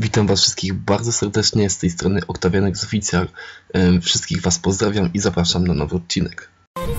Witam Was wszystkich bardzo serdecznie, z tej strony Octavianex Oficjal. Wszystkich Was pozdrawiam i zapraszam na nowy odcinek.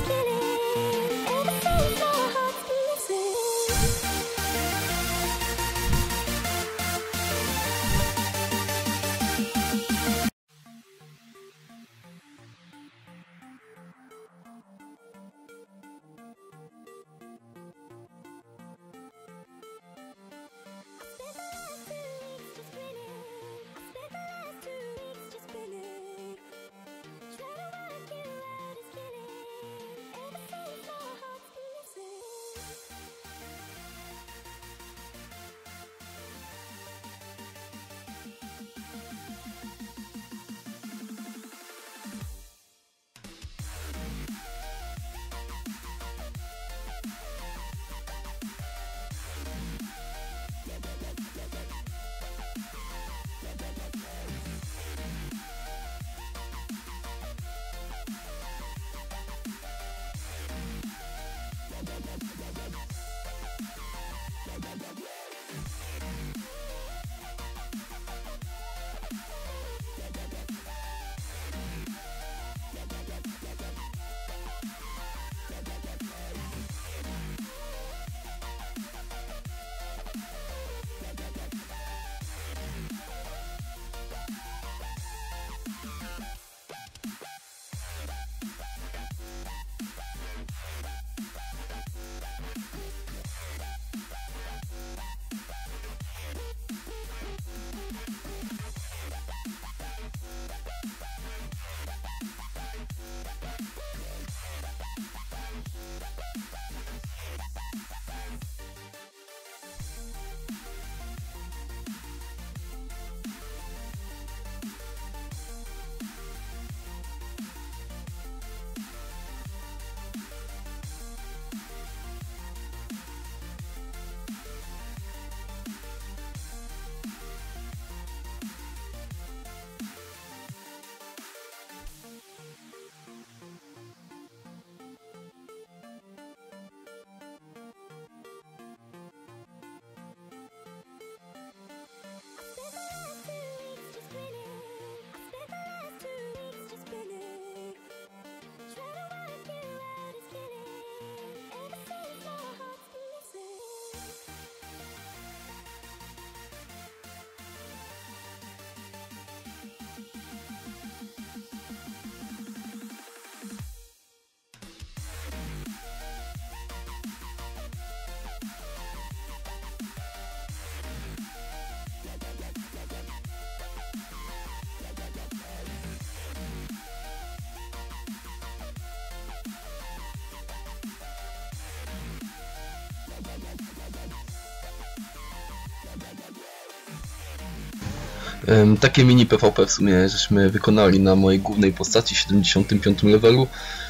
Takie mini PvP w sumie żeśmy wykonali na mojej głównej postaci 75 levelu.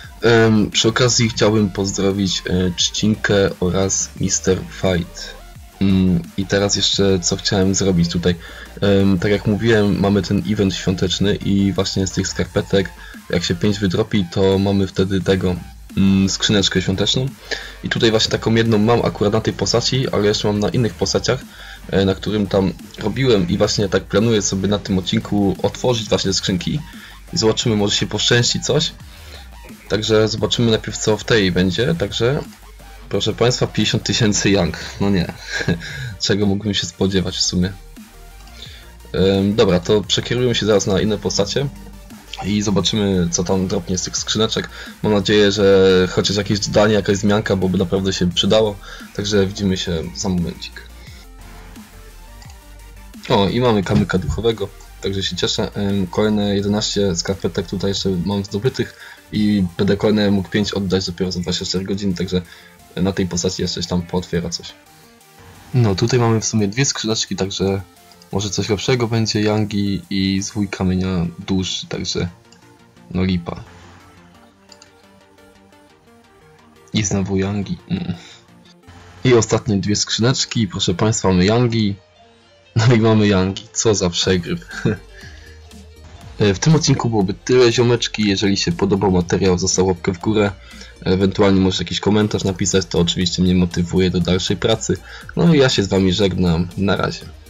Przy okazji chciałbym pozdrowić Trzcinkę oraz Mr. Fight. I teraz jeszcze co chciałem zrobić tutaj. Tak jak mówiłem, mamy ten event świąteczny i właśnie z tych skarpetek, jak się 5 wydropi, to mamy wtedy tego skrzyneczkę świąteczną. I tutaj właśnie taką jedną mam akurat na tej postaci, ale jeszcze mam na innych postaciach, na którym tam robiłem i właśnie tak planuję sobie na tym odcinku otworzyć właśnie te skrzynki i zobaczymy, może się poszczęści coś. Także zobaczymy najpierw co w tej będzie, także proszę Państwa, 50 000 Yang, no nie, czego mógłbym się spodziewać w sumie. Dobra, to przekieruję się zaraz na inne postacie i zobaczymy co tam dropnie z tych skrzyneczek. Mam nadzieję, że chociaż jakieś dodanie, jakaś zmianka, bo by naprawdę się przydało, także widzimy się za momencik. O, i mamy kamyka duchowego, także się cieszę. Kolejne 11 skarpetek tutaj jeszcze mam zdobytych i będę kolejne mógł 5 oddać dopiero za 24 godziny, także na tej postaci jeszcze tam pootwiera coś. No tutaj mamy w sumie dwie skrzyneczki, także może coś lepszego będzie. Yangi i zwój kamienia dusz, także no lipa. I znowu Yangi. I ostatnie dwie skrzyneczki, proszę Państwa, mamy Yangi. No i mamy Yangi, co za przegryw. W tym odcinku byłoby tyle, ziomeczki. Jeżeli się podobał materiał, zostaw łapkę w górę. Ewentualnie możesz jakiś komentarz napisać, to oczywiście mnie motywuje do dalszej pracy. No i ja się z Wami żegnam. Na razie.